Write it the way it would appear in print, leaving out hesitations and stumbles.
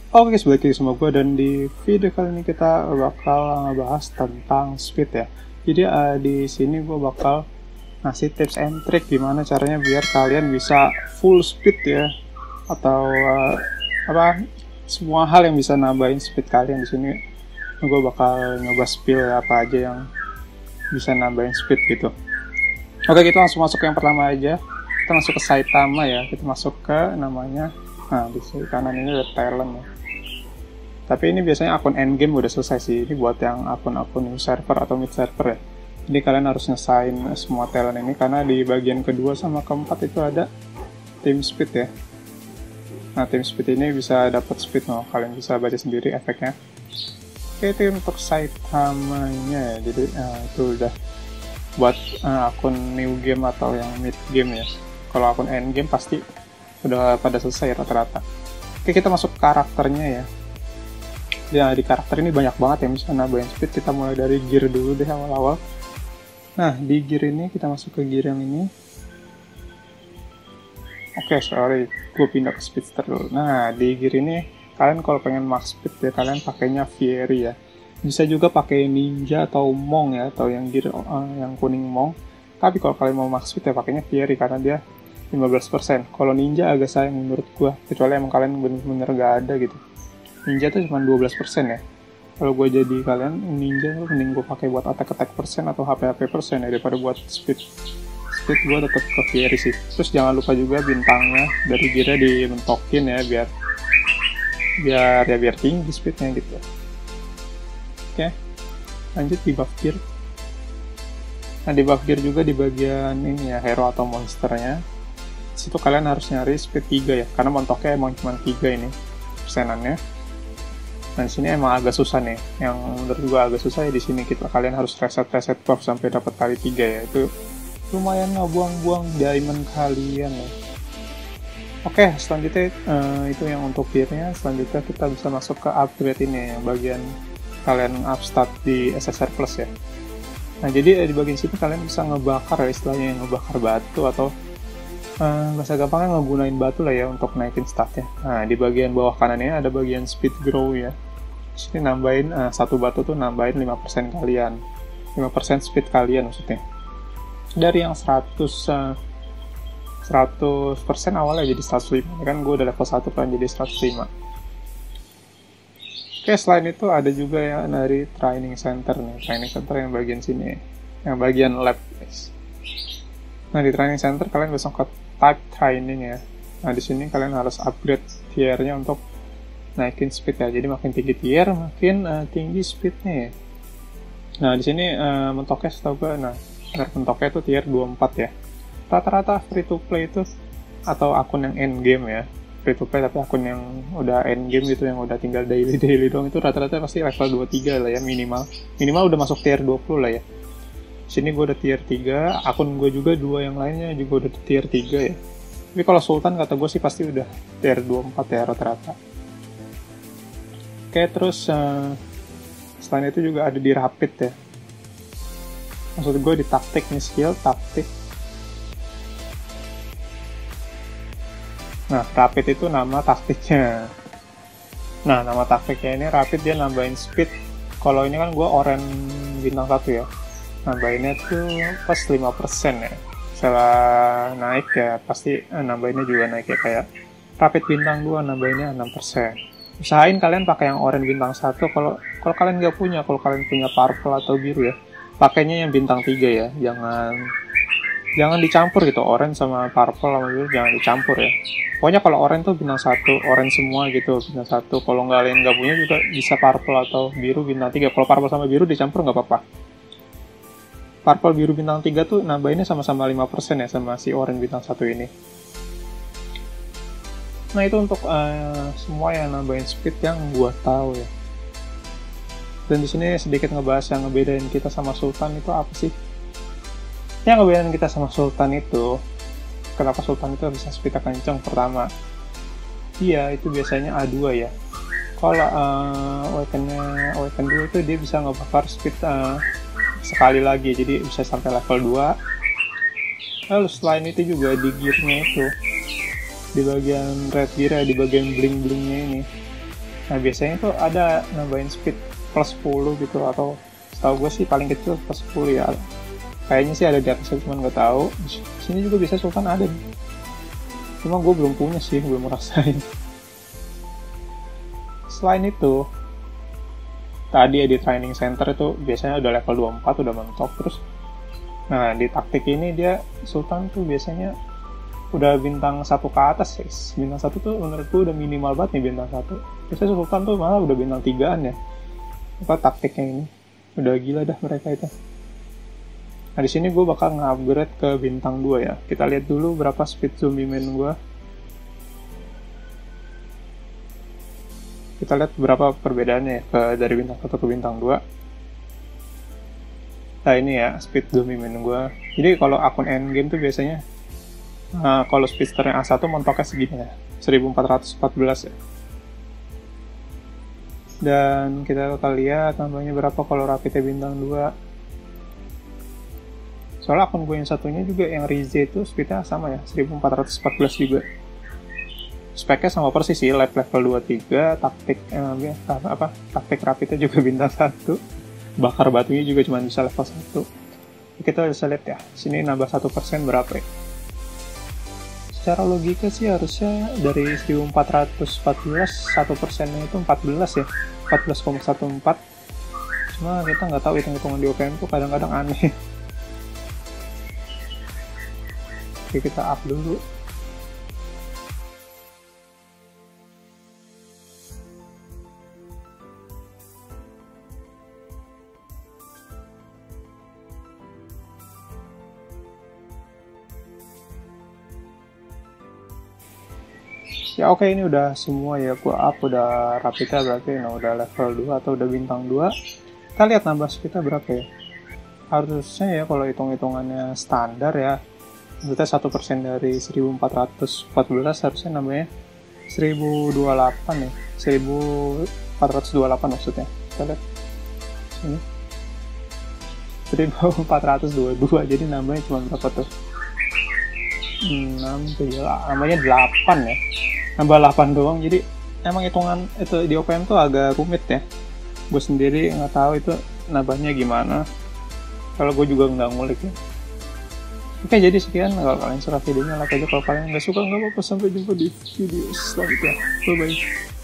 Oke guys, balik lagi sama gue, dan di video kali ini kita bakal ngebahas tentang speed ya. Jadi di sini gue bakal ngasih tips and trick gimana caranya biar kalian bisa full speed ya, atau semua hal yang bisa nambahin speed kalian. Di sini gue bakal nyoba spill apa aja yang bisa nambahin speed gitu. Oke, kita langsung masuk ke yang pertama aja. Kita masuk ke Saitama ya. Kita masuk ke namanya, nah di sini kanan ini ada talent ya. Tapi ini biasanya akun endgame udah selesai sih. Ini buat yang akun-akun server atau mid server ya. Jadi kalian harus ngesain semua talent ini, karena di bagian kedua sama keempat itu ada team speed ya. Nah, team speed ini bisa dapat speed loh. Kalian bisa baca sendiri efeknya. Oke, itu untuk Saitamanya ya. Jadi itu udah buat akun new game atau yang mid game ya. Kalau akun end game pasti udah pada selesai rata-rata. Oke, kita masuk ke karakternya ya. Ya, di karakter ini banyak banget yang bisa nambahin speed. Kita mulai dari gear dulu deh awal-awal. Nah, di gear ini kita masuk ke gear yang ini. Oke, sorry, gue pindah ke speedster dulu. Nah, di gear ini kalian kalau pengen max speed ya, kalian pakainya Fiery ya. Bisa juga pakai ninja atau monk ya, atau yang gear yang kuning monk. Tapi kalau kalian mau max speed ya pakainya Fiery, karena dia 15%. Kalau ninja agak sayang menurut gue, kecuali emang kalian bener-bener gak ada gitu. Ninja tuh cuma 12% ya. Kalau gue jadi kalian, ninja tuh mending gue pakai buat attack persen atau HP persen ya, daripada buat speed gue tetap ke Fiery sih. Terus jangan lupa juga bintangnya dari gearnya dimentokin ya, biar tinggi speednya gitu. Oke, lanjut di buff gear. Nah, di buff gear juga di bagian ini ya, hero atau monsternya. Situ kalian harus nyari speed 3 ya, karena mentoknya emang cuma 3 ini persenannya. Nah, di sini emang agak susah nih. Yang menurut gua agak susah ya di sini, kalian harus reset buff sampai dapat kali 3 ya. Itu lumayan ngebuang-buang diamond kalian ya. Oke, selanjutnya itu yang untuk gearnya. Selanjutnya kita bisa masuk ke upgrade ini, yang bagian kalian up stat di SSR Plus ya. Nah, jadi di bagian sini kalian bisa ngebakar ya, istilahnya ngebakar batu, atau bahasa gampangnya ngegunain batu lah ya untuk naikin statnya. Nah, di bagian bawah kanan ini ada bagian speed grow ya. Ini nambahin satu batu tuh nambahin 5% kalian. 5% speed kalian maksudnya. Dari yang 100% awalnya jadi 105. Kan gue udah level 1 kan, jadi 105. Oke, selain itu ada juga ya dari training center nih. Training center yang bagian sini. Yang bagian lab guys. Nah, di training center kalian bisa ke type training ya. Nah, di sini kalian harus upgrade tiernya untuk naikin speed ya. Jadi makin tinggi tier, makin tinggi speednya ya. Nah, di sini mentoknya setahu gue, mentoknya itu tier 24 ya. Rata-rata free to play itu, atau akun yang end game ya, free to play tapi akun yang udah end game gitu, yang udah tinggal daily doang, itu rata-rata pasti level 23 lah ya, minimal udah masuk tier 20 lah ya. Sini gue udah tier 3, akun gue juga 2 yang lainnya juga udah tier 3 ya. Tapi kalau Sultan kata gue sih pasti udah tier 24 ya rata-rata. Oke, terus selain itu juga ada di rapid ya. Maksud gue di taktik nih, skill taktik. Nah, rapid itu nama taktiknya. Nah, nama taktiknya ini rapid, dia nambahin speed. Kalau ini kan gue orange bintang 1 ya. Nambahinnya tuh pas 5% ya. Setelah naik ya pasti nambahinnya juga naik ya, kayak rapid bintang 2 nambahinnya 6%. Usahain kalian pakai yang orange bintang 1. Kalau kalian nggak punya, kalau kalian punya purple atau biru ya, pakainya yang bintang 3 ya. Jangan dicampur gitu, orange sama purple sama biru jangan dicampur ya. Pokoknya kalau orange tuh bintang 1, orange semua gitu bintang 1. Kalau kalian nggak punya juga bisa purple atau biru bintang 3. Kalau purple sama biru dicampur nggak apa-apa. Purple biru bintang 3 tuh nambahinnya sama-sama 5% ya, sama si orange bintang 1 ini. Nah, itu untuk semua yang nambahin speed yang gua tahu ya. Dan di sini sedikit ngebahas yang ngebedain kita sama Sultan itu apa sih? Yang ngebedain kita sama Sultan itu, kenapa Sultan itu bisa speednya kenceng? Pertama, dia itu biasanya A2 ya. Kalau awaken 2 itu dia bisa ngebakar speed sekali lagi, jadi bisa sampai level 2. Lalu selain itu juga di gearnya itu, di bagian red gear ya, di bagian bling-blingnya ini, Nah biasanya tuh ada nambahin speed plus 10 gitu, atau setahu gue sih paling kecil plus 10 ya. Kayaknya sih ada di atasnya, cuman gue tahu. Di sini juga bisa Sultan ada nih. Cuma gue belum punya sih, belum merasain. Selain itu, tadi di training center itu biasanya udah level 24, udah mentok. Terus, nah di taktik ini dia Sultan tuh biasanya udah bintang 1 ke atas guys. Bintang 1 tuh menurut gue udah minimal banget nih, bintang 1. Biasanya Sultan tuh malah udah bintang 3-an ya. Apa taktiknya ini? Udah gila dah mereka itu. Nah di sini gue bakal nge-upgrade ke bintang 2 ya. Kita lihat dulu berapa speed zombie man gue. Kita lihat berapa perbedaannya ya dari bintang 1 ke bintang 2. Nah ini ya speed zombie man gue. Jadi kalau akun endgame tuh biasanya kalau speedsternya A1 mentoknya segini ya, 1414 ya. Dan kita bakal lihat tambahnya berapa kalau rapidnya bintang 2. Soalnya akun gue yang satunya juga, yang Rize itu speednya sama ya, 1414 juga. Speknya sama persis sih, level 23, taktik taktik rapidnya juga bintang 1. Bakar batunya juga cuma bisa level 1. Kita bisa lihat ya, sini nambah 1% berapa ya. Secara logika sih harusnya dari 1414, 1%-nya itu 14 ya, 14,14. Cuma kita nggak tahu hitung-hitungan di OPM tuh kadang-kadang aneh. Oke, kita up dulu. Ya oke, ini udah semua ya, gua up, udah rapidnya berarti udah level 2 atau udah bintang 2. Kita lihat nambah speednya berapa ya. Harusnya ya kalau hitung-hitungannya standar ya, berarti 1% dari 1414 harusnya namanya 1028 ya, 1428 maksudnya. Kita lihat ini 1422, jadi namanya cuma berapa tuh, 6, namanya 8 ya, nambah 8 doang. Jadi emang hitungan itu di OPM tuh agak rumit ya, gue sendiri nggak tahu itu nambahnya gimana, kalau gue juga nggak ngulik ya. Oke, jadi sekian. Kalau kalian suka videonya, like aja. Kalau kalian nggak suka, nggak apa-apa. Sampai jumpa di video selanjutnya. Bye-bye.